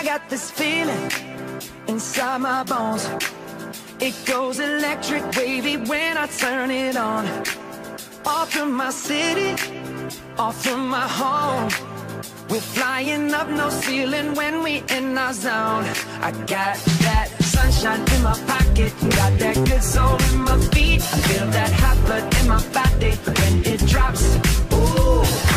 got this feeling inside my bones. It goes electric wavy when I turn it on. Off from my city, off from my home. We're flying up, no ceiling when we in our zone. I got that sunshine in my pocket, got that good soul in my feet. I feel that hot blood in my body when it drops. Ooh,